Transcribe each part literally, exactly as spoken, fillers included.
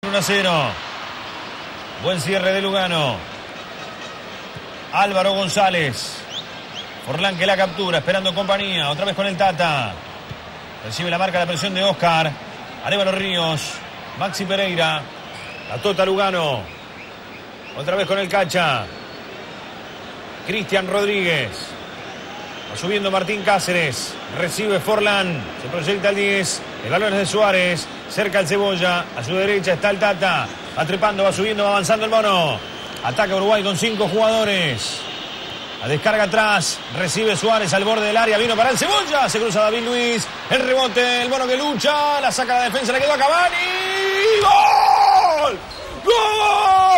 uno a cero. Buen cierre de Lugano. Álvaro González. Forlán que la captura, esperando compañía. Otra vez con el Tata. Recibe la marca, la presión de Oscar. Arévalo Ríos. Maxi Pereira. La Tota Lugano. Otra vez con el Cacha. Cristian Rodríguez. Va subiendo Martín Cáceres. Recibe Forlán. Se proyecta el diez. El balón es de Suárez. Cerca el Cebolla. A su derecha está el Tata. Va trepando, va subiendo, va avanzando el mono. Ataca Uruguay con cinco jugadores. La descarga atrás. Recibe Suárez al borde del área. Vino para el Cebolla. Se cruza David Luiz. El rebote. El mono que lucha. La saca la defensa. Le quedó a Cavani. ¡Gol! ¡Gol!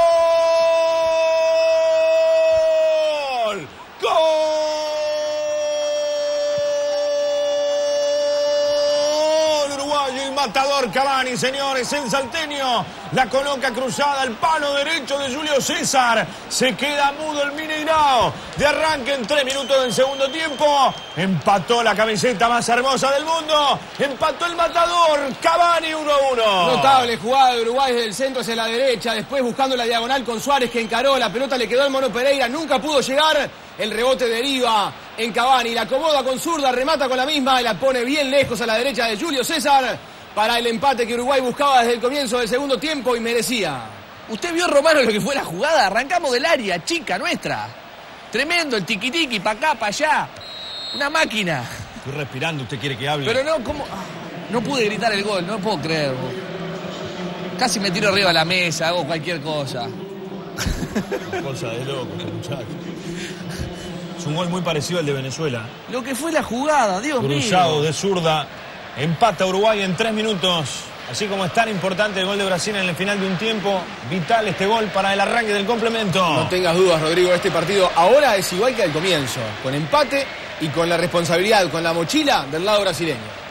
Matador Cavani, señores, el salteño la coloca cruzada al palo derecho de Julio César. Se queda mudo el Mineirao. De arranque en tres minutos del segundo tiempo. Empató la camiseta más hermosa del mundo. Empató el Matador Cavani uno a uno. Notable jugada de Uruguay desde el centro hacia la derecha. Después buscando la diagonal con Suárez que encaró. La pelota le quedó al mono Pereira. Nunca pudo llegar. El rebote deriva en Cavani. La acomoda con zurda, remata con la misma y la pone bien lejos a la derecha de Julio César. Para el empate que Uruguay buscaba desde el comienzo del segundo tiempo y merecía. ¿Usted vio, Romano, lo que fue la jugada? Arrancamos del área, chica nuestra. Tremendo, el tiquitiqui, para acá, para allá. Una máquina. Estoy respirando, usted quiere que hable. Pero no, ¿cómo? No pude gritar el gol, no puedo creerlo. Casi me tiro arriba de la mesa, hago cualquier cosa. Una cosa de loco, muchacho. Es un gol muy parecido al de Venezuela. Lo que fue la jugada, Dios mío. Cruzado de zurda. Empata Uruguay en tres minutos. Así como es tan importante el gol de Brasil en el final de un tiempo, vital este gol para el arranque del complemento. No tengas dudas, Rodrigo, este partido ahora es igual que al comienzo, con empate y con la responsabilidad, con la mochila del lado brasileño.